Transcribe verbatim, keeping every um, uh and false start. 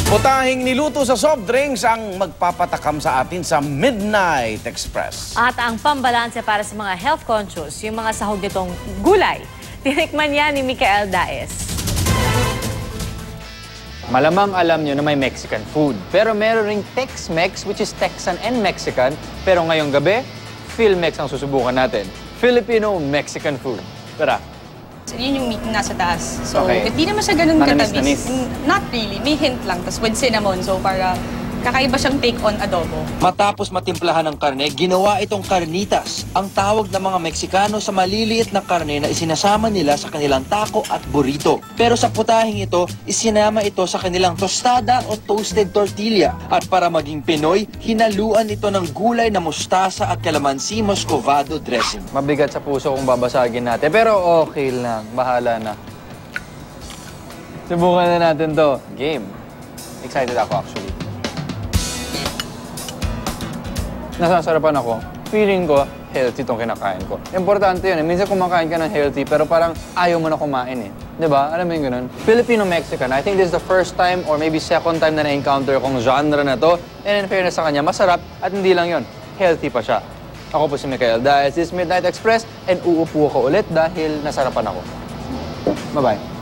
Putahing niluto sa soft drinks ang magpapatakam sa atin sa Midnight Express. At ang pambalanse para sa mga health conscious, yung mga sahog nitong gulay. Tinikman yan ni Micael Daes. Malamang alam nyo na may Mexican food. Pero meron ring Tex-Mex, which is Texan and Mexican. Pero ngayong gabi, Philmex ang susubukan natin. Filipino-Mexican food. Tara! Yun yung meat na nasa taas. So, Okay. hindi naman siya ganun Manamis, katamis. namis. Not really. May hint lang. Tapos with cinnamon. So, para kakaiba siyang take on adobo. Matapos matimplahan ng karne, ginawa itong carnitas, ang tawag ng mga Meksikano sa maliliit na karne na isinasama nila sa kanilang taco at burrito. Pero sa putahing ito, isinama ito sa kanilang tostada o toasted tortilla. At para maging Pinoy, hinaluan ito ng gulay na mustasa at calamansi muscovado dressing. Mabigat sa puso kung babasagin natin. Pero okay lang. Bahala na. Subukan na natin to. Game. Excited ako actually. Nasasarapan ako. Feeling ko, healthy itong kinakain ko. Importante yun eh. Minsan kumakain ka ng healthy, pero parang ayaw mo na kumain eh. Diba? Alam mo yung ganun? Filipino-Mexican. I think this is the first time or maybe second time na na-encounter kong genre na to. And in fairness sa kanya, masarap at hindi lang yun. Healthy pa siya. Ako po si Micael Daes. This is Midnight Express and uupo ko ulit dahil nasarapan ako. Bye-bye.